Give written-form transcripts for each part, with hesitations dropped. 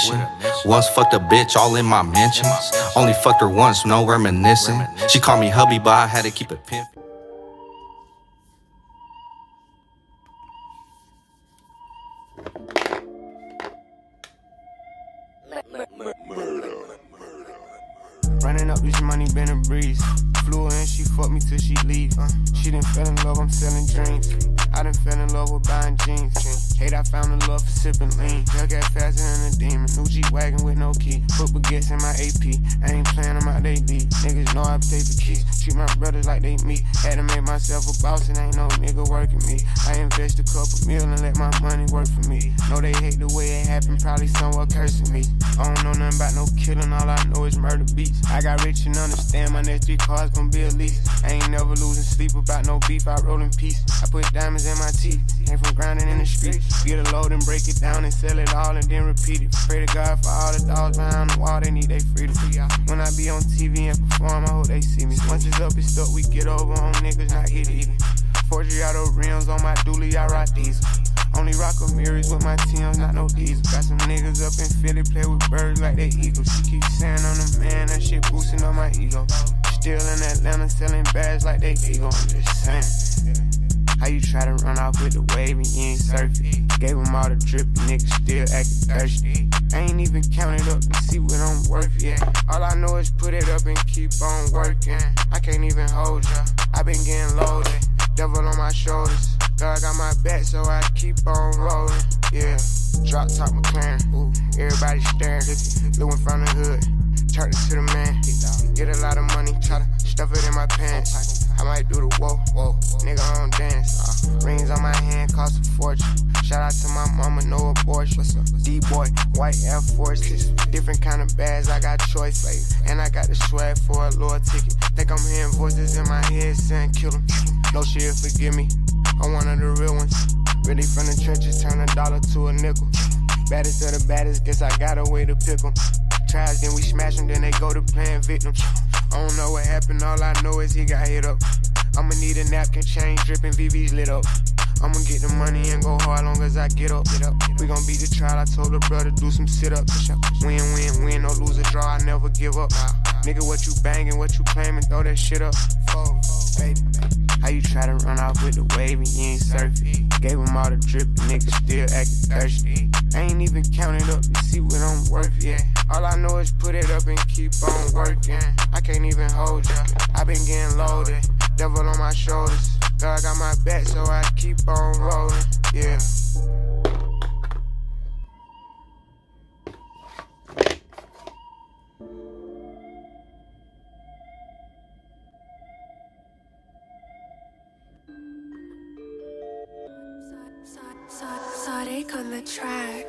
mission. Once fucked a bitch all in my mentions. Only fucked her once, no reminiscing. She called me hubby, but I had to keep it pimpin'. Running up this money been a breeze. Flew her and she fucked me till she leave. She done fell in love, I'm selling dreams. I done fell in love with buying jeans. Hate, I found the love for sipping lean. Hellcat faster than a demon. New G-Wagon with no key. Put baguettes in my AP. I ain't playing them out, they leave. Niggas know I pay for keys. Treat my brothers like they me. Had to make myself a boss and ain't no nigga working me. I invest a couple mil and let my money work for me. Know they hate the way it happened, probably somewhere cursing me. I don't know nothing about no killing, all I know is murder beats. I got rich and understand my next 3 cars gon' be a lease. I ain't never losing sleep about no beef, I roll in peace. I put diamonds in my teeth, came from grounding in the street. Get a load and break it down and sell it all and then repeat it. Pray to God for all the dogs behind the wall, they need their freedom. When I be on TV and perform, I hope they see me. Once it's up, it's stuck, we get over on niggas, not eating. Forgiato rims on my dually, I rock these. Only rock Amiris with my Tims, not no diesel. Got some niggas up in Philly, play with birds like they eagles. She keep saying I'm the man, that shit boosting up my ego. Still in Atlanta, selling bags like they ego. I'm just saying, how you try to run off with the wave and you ain't surfing? Gave them all the drip, niggas still acting thirsty. I ain't even counted up to see what I'm worth yet. All I know is put it up and keep on working. I can't even hold ya, I been getting loaded. Devil on my shoulders, God got my back, so I keep on rolling. Yeah, drop top McLaren, everybody staring. Looking from the hood, turn it to the man. Get a lot of money, try to stuff it in my pants. I might do the whoa, nigga I don't dance. Rings on my hand cost a fortune. Shout out to my mama, no abortion. What's up? D-boy, white Air Forces. Different kind of bags, I got choice flavors. And I got the swag for a lower ticket. Think I'm hearing voices in my head saying kill him. No shit, forgive me, I'm one of the real ones. Really from the trenches, turn $1 to a nickel. Baddest of the baddest, guess I got a way to pick them. Tries, then we smash them, then they go to playing victim. I don't know what happened, all I know is he got hit up. I'ma need a napkin, chain dripping, VV's lit up. I'ma get the money and go hard long as I get up. We gon' beat the trial, I told the brother do some sit-ups. Win, win, win, no lose or draw, I never give up. Nigga, what you banging, what you claiming, throw that shit up. Baby, how you try to run off with the wave and you ain't surfing? Gave them all the drip, niggas still acting thirsty. I ain't even counted up to see what I'm worth yet. All I know is put it up and keep on working. I can't even hold ya, I been getting loaded. Devil on my shoulders, God got my back, so I keep on rolling. Yeah. Sonic on the track.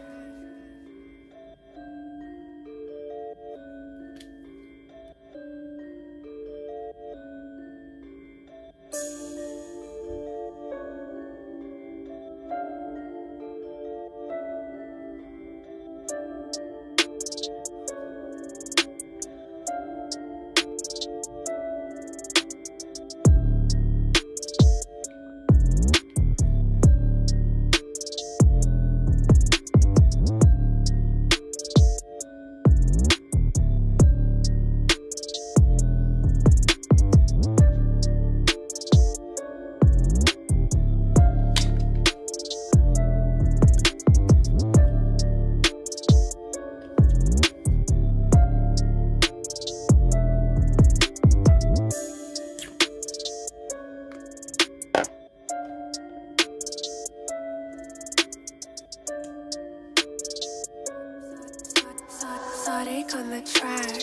Sonic on the track.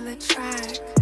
the track.